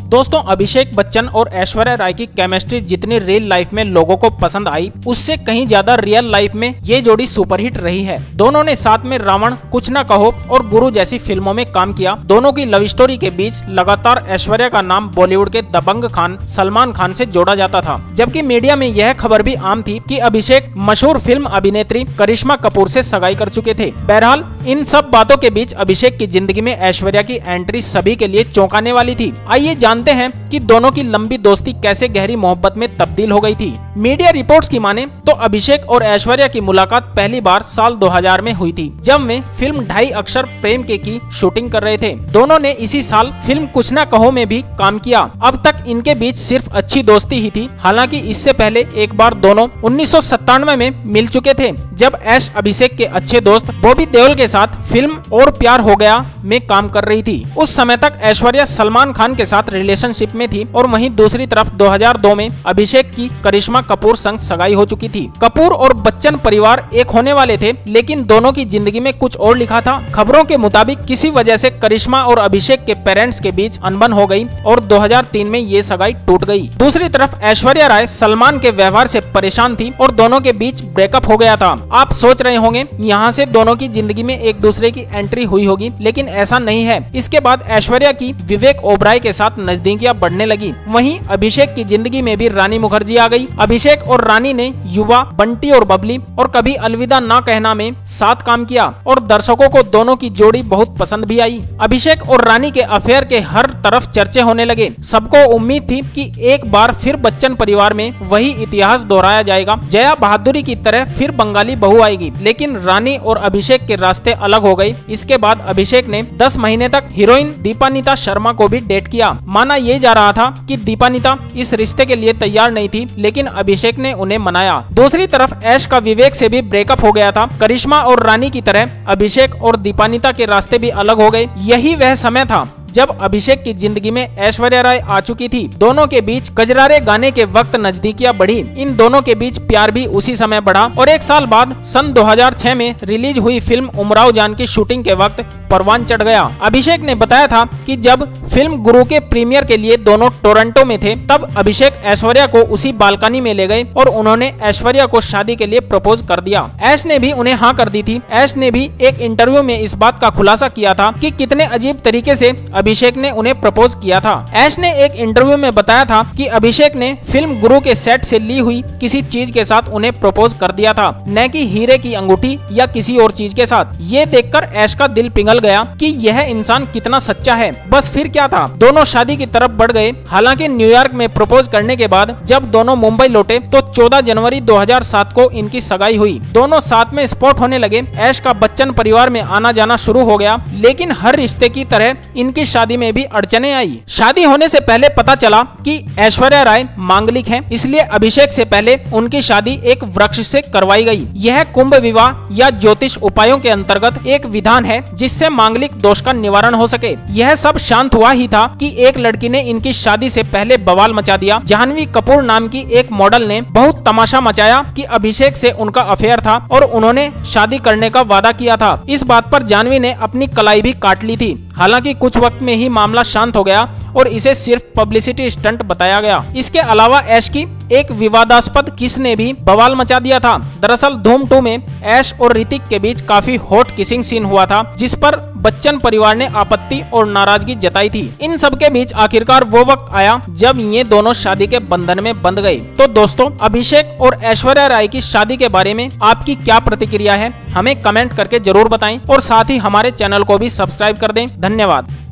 दोस्तों, अभिषेक बच्चन और ऐश्वर्या राय की केमिस्ट्री जितनी रियल लाइफ में लोगों को पसंद आई, उससे कहीं ज्यादा रियल लाइफ में ये जोड़ी सुपरहिट रही है। दोनों ने साथ में रावण, कुछ ना कहो और गुरु जैसी फिल्मों में काम किया। दोनों की लव स्टोरी के बीच लगातार ऐश्वर्या का नाम बॉलीवुड के दबंग खान सलमान खान से जोड़ा जाता था, जबकि मीडिया में यह खबर भी आम थी कि अभिषेक मशहूर फिल्म अभिनेत्री करिश्मा कपूर से सगाई कर चुके थे। बहरहाल इन सब बातों के बीच अभिषेक की जिंदगी में ऐश्वर्या की एंट्री सभी के लिए चौंकाने वाली थी। आइए जानते हैं कि दोनों की लंबी दोस्ती कैसे गहरी मोहब्बत में तब्दील हो गई थी। मीडिया रिपोर्ट्स की माने तो अभिषेक और ऐश्वर्या की मुलाकात पहली बार साल 2000 में हुई थी, जब वे फिल्म 2.5 अक्षर प्रेम के की शूटिंग कर रहे थे। दोनों ने इसी साल फिल्म कुछ ना कहो में भी काम किया। अब तक इनके बीच सिर्फ अच्छी दोस्ती ही थी। हालांकि इससे पहले एक बार दोनों 1997 में मिल चुके थे, जब ऐश अभिषेक के अच्छे दोस्त बॉबी देओल के साथ फिल्म और प्यार हो गया में काम कर रही थी। उस समय तक ऐश्वर्या सलमान खान के साथ रिलेशनशिप में थी और वहीं दूसरी तरफ 2002 में अभिषेक की करिश्मा कपूर संग सगाई हो चुकी थी। कपूर और बच्चन परिवार एक होने वाले थे, लेकिन दोनों की जिंदगी में कुछ और लिखा था। खबरों के मुताबिक किसी वजह से करिश्मा और अभिषेक के पेरेंट्स के बीच अनबन हो गई और 2003 में ये सगाई टूट गई। दूसरी तरफ ऐश्वर्या राय सलमान के व्यवहार से परेशान थी और दोनों के बीच ब्रेकअप हो गया था। आप सोच रहे होंगे यहाँ से दोनों की जिंदगी में एक दूसरे की एंट्री हुई होगी, लेकिन ऐसा नहीं है। इसके बाद ऐश्वर्या की विवेक ओबराय के साथ नजदीकियां बढ़ने लगी। वहीं अभिषेक की जिंदगी में भी रानी मुखर्जी आ गई। अभिषेक और रानी ने युवा, बंटी और बबली और कभी अलविदा ना कहना में साथ काम किया और दर्शकों को दोनों की जोड़ी बहुत पसंद भी आई। अभिषेक और रानी के अफेयर के हर तरफ चर्चे होने लगे। सबको उम्मीद थी कि एक बार फिर बच्चन परिवार में वही इतिहास दोहराया जाएगा, जया बहादुरी की तरह फिर बंगाली बहू आएगी। लेकिन रानी और अभिषेक के रास्ते अलग हो गए। इसके बाद अभिषेक ने 10 महीने तक हीरोइन दीपानीता शर्मा को भी डेट किया। माना ये जा रहा था कि दीपानीता इस रिश्ते के लिए तैयार नहीं थी, लेकिन अभिषेक ने उन्हें मनाया। दूसरी तरफ ऐश का विवेक से भी ब्रेकअप हो गया था। करिश्मा और रानी की तरह अभिषेक और दीपानीता के रास्ते भी अलग हो गए। यही वह समय था जब अभिषेक की जिंदगी में ऐश्वर्या राय आ चुकी थी। दोनों के बीच कजरारे गाने के वक्त नजदीकियां बढ़ी। इन दोनों के बीच प्यार भी उसी समय बढ़ा और एक साल बाद सन 2006 में रिलीज हुई फिल्म उमराव जान की शूटिंग के वक्त परवान चढ़ गया। अभिषेक ने बताया था कि जब फिल्म गुरु के प्रीमियर के लिए दोनों टोरंटो में थे, तब अभिषेक ऐश्वर्या को उसी बालकनी में ले गए और उन्होंने ऐश्वर्या को शादी के लिए प्रपोज कर दिया। ऐश ने भी उन्हें हाँ कर दी थी। ऐश ने भी एक इंटरव्यू में इस बात का खुलासा किया था कि कितने अजीब तरीके से अभिषेक ने उन्हें प्रपोज किया था। ऐश ने एक इंटरव्यू में बताया था कि अभिषेक ने फिल्म गुरु के सेट से ली हुई किसी चीज के साथ उन्हें प्रपोज कर दिया था, न कि हीरे की अंगूठी या किसी और चीज के साथ। ये देखकर ऐश का दिल पिघल गया कि यह इंसान कितना सच्चा है। बस फिर क्या था, दोनों शादी की तरफ बढ़ गए। हालांकि न्यूयॉर्क में प्रपोज करने के बाद जब दोनों मुंबई लौटे तो 14 जनवरी 2007 को इनकी सगाई हुई। दोनों साथ में स्पॉट होने लगे। ऐश का बच्चन परिवार में आना जाना शुरू हो गया, लेकिन हर रिश्ते की तरह इनकी शादी में भी अड़चने आई। शादी होने से पहले पता चला कि ऐश्वर्या राय मांगलिक हैं, इसलिए अभिषेक से पहले उनकी शादी एक वृक्ष से करवाई गई। यह कुंभ विवाह या ज्योतिष उपायों के अंतर्गत एक विधान है जिससे मांगलिक दोष का निवारण हो सके। यह सब शांत हुआ ही था कि एक लड़की ने इनकी शादी से पहले बवाल मचा दिया। जाह्नवी कपूर नाम की एक मॉडल ने बहुत तमाशा मचाया कि अभिषेक से उनका अफेयर था और उन्होंने शादी करने का वादा किया था। इस बात पर जाह्नवी ने अपनी कलाई भी काट ली थी। हालांकि कुछ वक्त में ही मामला शांत हो गया और इसे सिर्फ पब्लिसिटी स्टंट बताया गया। इसके अलावा ऐश की एक विवादास्पद किस ने भी बवाल मचा दिया था। दरअसल धूम 2 में ऐश और ऋतिक के बीच काफी हॉट किसिंग सीन हुआ था, जिस पर बच्चन परिवार ने आपत्ति और नाराजगी जताई थी। इन सब के बीच आखिरकार वो वक्त आया जब ये दोनों शादी के बंधन में बंध गए। तो दोस्तों, अभिषेक और ऐश्वर्या राय की शादी के बारे में आपकी क्या प्रतिक्रिया है, हमें कमेंट करके जरूर बताएं और साथ ही हमारे चैनल को भी सब्सक्राइब कर दें। धन्यवाद।